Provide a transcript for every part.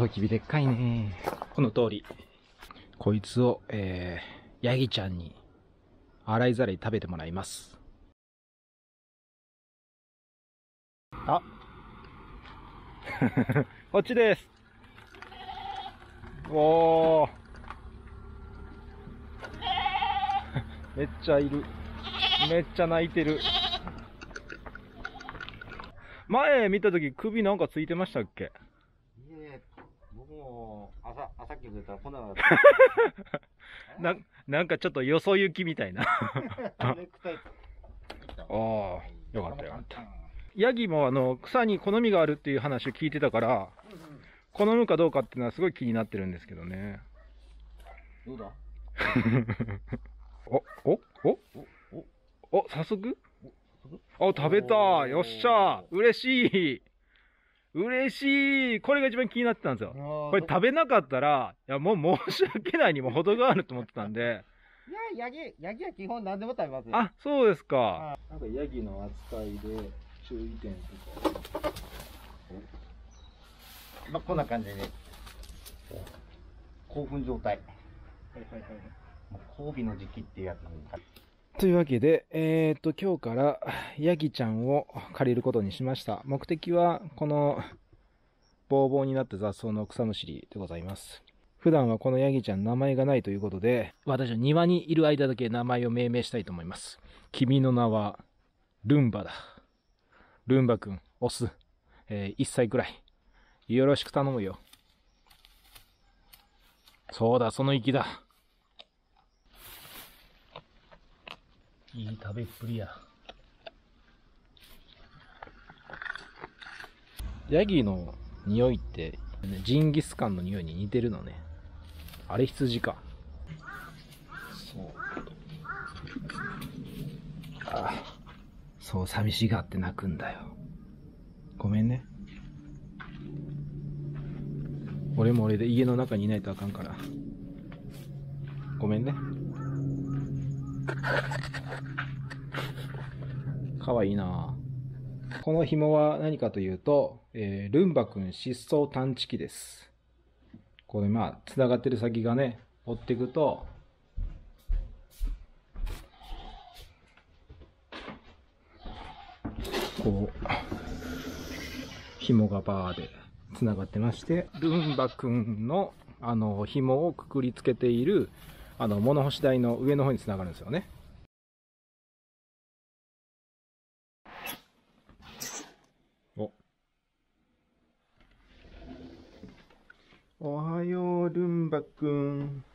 トウキビでっかいね。この通り。こいつを、ヤギちゃんに洗いざらい食べてもらいます。あこっちです。おーめっちゃいる。めっちゃ泣いてる。前見たとき首なんかついてましたっけ？ いえ、僕も朝っき出たらこんなのなんかちょっとよそ行きみたいな。 ネクタイ。 ああ、よかったよかった。ヤギも草に好みがあるっていう話を聞いてたから、好むかどうかっていうのはすごい気になってるんですけどね。 どうだ？ 早速？食べた。よっしゃ。嬉しい。嬉しい。これが一番気になってたんですよ。これ食べなかったら、いやもう申し訳ないにも程があると思ってたんで。 いや、ヤギは基本何でも食べますよ。 あ、そうですか。なんかヤギの扱いで注意点とか。 まあ、こんな感じで。興奮状態。交尾の時期っていうやつなんですか。 というわけで、今日からヤギちゃんを借りることにしました。目的は、この、ボーボーになった雑草の草むしりでございます。普段はこのヤギちゃん名前がないということで、私は庭にいる間だけ名前を命名したいと思います。君の名は、ルンバだ。ルンバくん、オス。1歳くらい。よろしく頼むよ。そうだ、その息だ。いい食べっぷりや。ヤギの匂いって、ジンギスカンの匂いに似てるのね。あれ羊か。そう。そう、寂しがって泣くんだよ。ごめんね。俺も俺で家の中にいないとあかんから。ごめんね。かわいいな。この紐は何かというと、ルンバくん失踪探知機です。これ繋がってる先がね、追っていくと、こう、紐がバーで繋がってまして、ルンバくんの、紐をくくりつけている、物干し台の上の方に繋がるんですよね。おはよう、ルンバくん。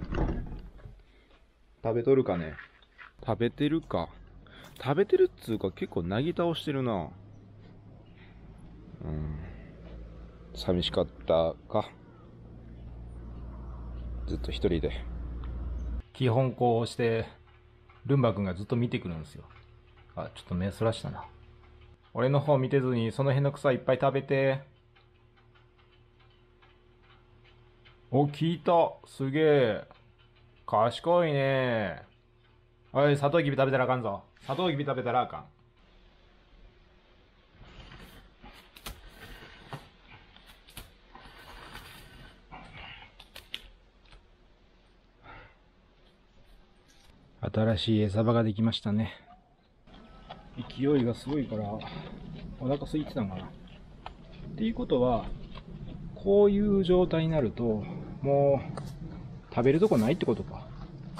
食べとるかね？食べてるか。食べてるっつうか結構なぎ倒してるな。寂しかったか。ずっと一人で。基本こうして、ルンバくんがずっと見てくるんですよ。あ、ちょっと目そらしたな。俺の方見てずにその辺の草いっぱい食べて。お、聞いた。すげえ。賢いね。おい、サトウキビ食べたらあかんぞ。サトウキビ食べたらあかん。新しい餌場ができましたね。勢いがすごいから、お腹空いてたのかな。っていうことは、こういう状態になると、もう、食べるとこないってことか。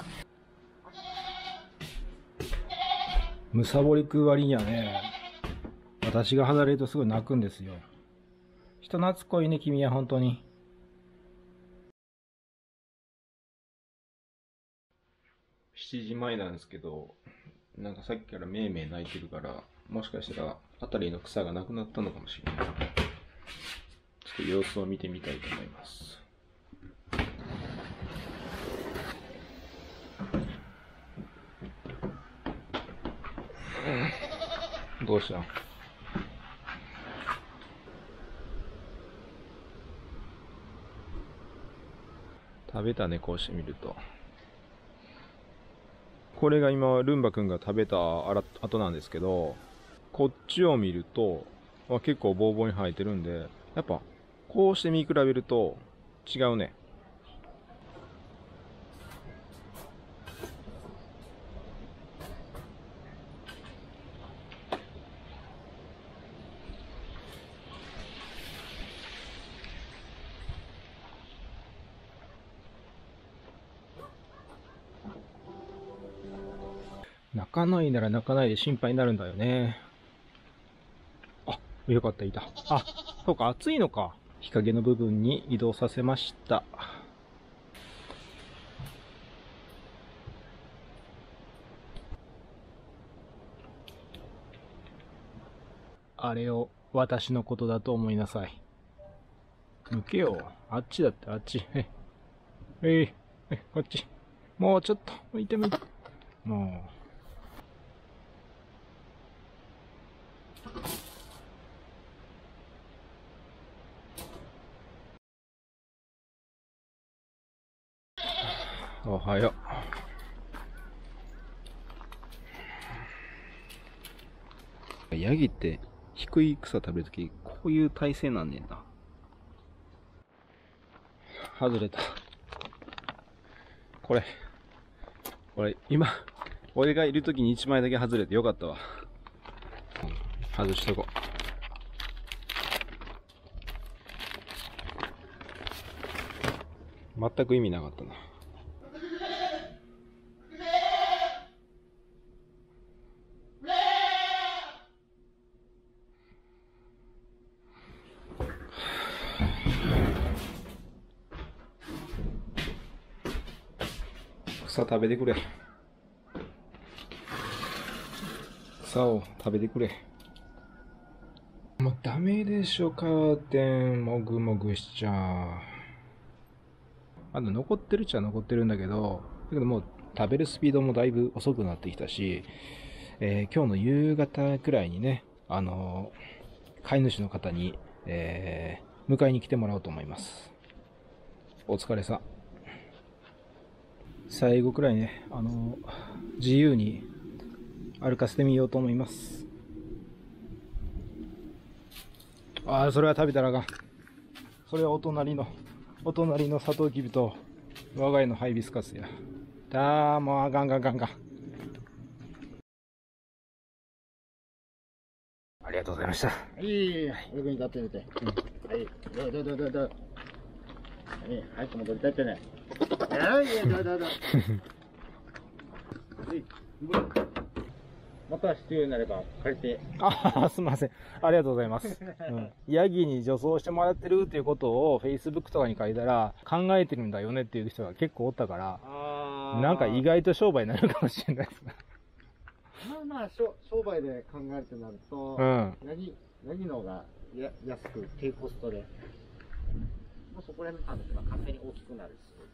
むさぼり食う割にはね、私が離れるとすごい泣くんですよ。人懐っこいね、君は本当に。7時前なんですけど、なんかさっきからめいめい泣いてるから、もしかしたら辺りの草がなくなったのかもしれない。ちょっと様子を見てみたいと思います。どうしたん？食べたね、こうしてみると。これが今、ルンバくんが食べた後なんですけど、こっちを見ると、結構ボーボーに生えてるんで、やっぱ、 こうして見比べると違うね。泣かないなら泣かないで心配になるんだよね。あ、よかった、いた。あ、そうか、暑いのか。日陰の部分に移動させました。あれを私のことだと思いなさい。抜けよ。あっちだって、あっち。こっち。もうちょっと、向いて。もう。おはよう。ヤギって低い草食べるとき、こういう体勢なんねんな。外れた。これ、今、俺がいるときに1枚だけ外れてよかったわ。外しとこう。全く意味なかったな。草食べてくれ。草を食べてくれ。もうダメでしょ、カーテン。もぐもぐしちゃう。残ってるっちゃ残ってるんだけど、もう食べるスピードもだいぶ遅くなってきたし、今日の夕方くらいにね、飼い主の方に、迎えに来てもらおうと思います。お疲れさん。最後くらいね、自由に歩かせてみようと思います。ああ、それは食べたらあかん。それはお隣のサトウキビと我が家のハイビスカスや。もうあかん。ありがとうございました。 はい、役に立ってみて。はい、どう。はい、戻りたいってね。はい、どう。また必要になれば借りて。 すみません。ありがとうございます。ヤギに除草してもらってるっていうことを Facebook とかに書いたら、考えてるんだよねっていう人が結構おったから、なんか意外と商売になるかもしれないですね。 まあ、商売で考えるとなると、ヤギの方が安く低コストで、そこら辺の単価が勝手に大きくなるし。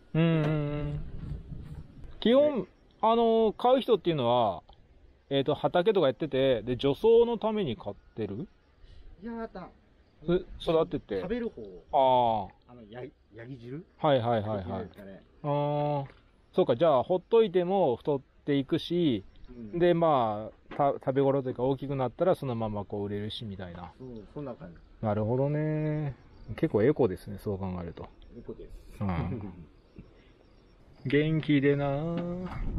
基本、買う人っていうのは、畑とかやってて、で、除草のために買ってる？ いや育てて。 食べる方。ヤギ汁？ はい。そうか、じゃあ、ほっといても太っていくし、で、まあ、食べ頃というか大きくなったらそのままこう売れるし、みたいな。 そんな感じ。 なるほどね。結構エコですね、そう考えると。 エコです。 元気でなぁ。